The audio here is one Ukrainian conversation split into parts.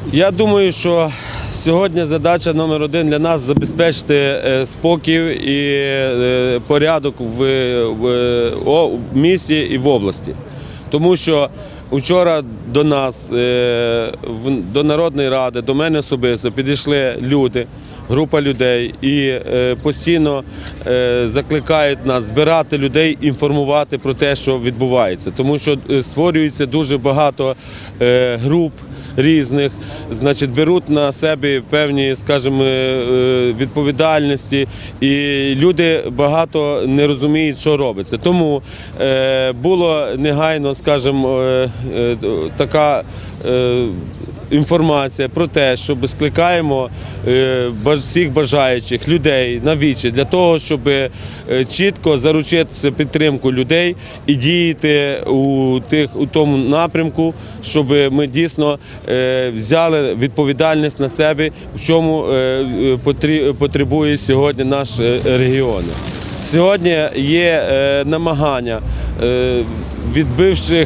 Я думаю, що сьогодні задача номер один для нас – забезпечити спокій і порядок в місті і в області. Тому що вчора до нас, до Народної ради, до мене особисто підійшли люди, група людей і постійно закликають нас збирати людей, інформувати про те, що відбувається. Тому що створюється дуже багато груп різних, значить, беруть на себе певні, скажімо, відповідальності, і люди багато не розуміють, що робиться. Тому було негайно, скажімо, така інформація про те, що скликаємо всіх бажаючих людей на вічі для того, щоб чітко заручити підтримку людей і діяти у тому напрямку, щоб ми дійсно взяли відповідальність на себе, в чому потребує сьогодні наш регіон. Сьогодні є намагання від бивших,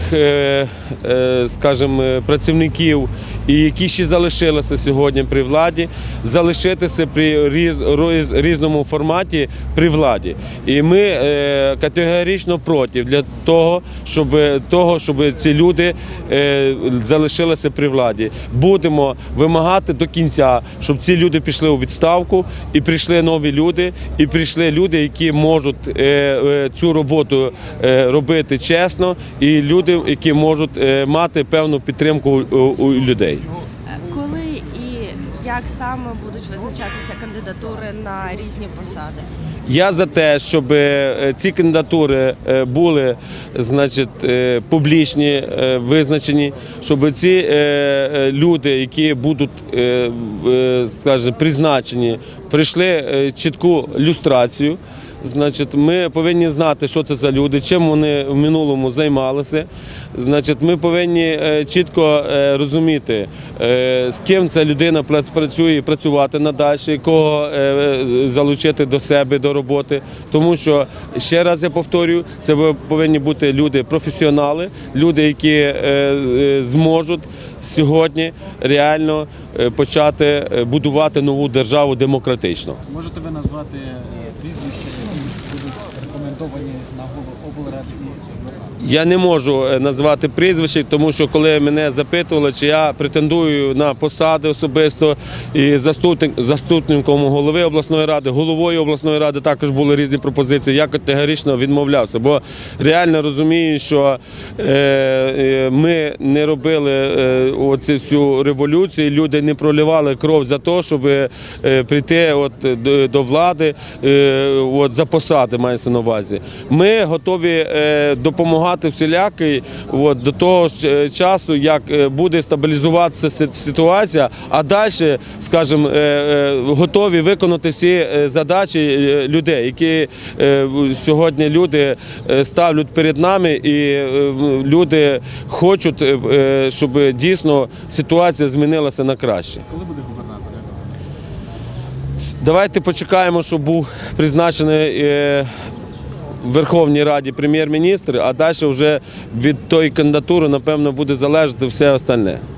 скажімо, працівників, і які ще залишилися сьогодні при владі, залишитися при різному форматі при владі. І ми категорично проти для того, щоб ці люди залишилися при владі. Будемо вимагати до кінця, щоб ці люди пішли у відставку, і прийшли нові люди, і прийшли люди, які можуть цю роботу робити чесно, і люди, які можуть мати певну підтримку у людей. Коли і як саме будуть визначатися кандидатури на різні посади? Я за те, щоб ці кандидатури були, значить, публічні, визначені, щоб ці люди, які будуть, скажімо, призначені, пройшли чітку люстрацію. Значить, ми повинні знати, що це за люди, чим вони в минулому займалися. Значить, ми повинні чітко розуміти, з ким ця людина працює і працювати надалі, кого залучити до себе, до роботи. Тому що, ще раз я повторюю, це повинні бути люди-професіонали, люди, які зможуть сьогодні реально почати будувати нову державу демократично. Можете ви назвати прізвища, які будуть рекомендовані на голову облради і облради? Я не можу назвати прізвище, тому що коли мене запитували, чи я претендую на посади особисто, і заступником голови обласної ради, головою обласної ради також були різні пропозиції, я категорично відмовлявся, бо реально розумію, що ми не робили оцю всю революцію, люди не проливали кров за те, щоб прийти до влади за посади, мається на увазі. Ми готові допомагати всіляки до того часу, як буде стабілізуватися ситуація, а далі, скажімо, готові виконати всі задачі людей, які сьогодні люди ставлять перед нами, і люди хочуть, щоб дійсно ситуація змінилася на краще. Коли буде губернатор? Давайте почекаємо, щоб був призначений в Верховній Раді прем'єр-міністр, а далі вже від тої кандидатури, напевно, буде залежати все остальне.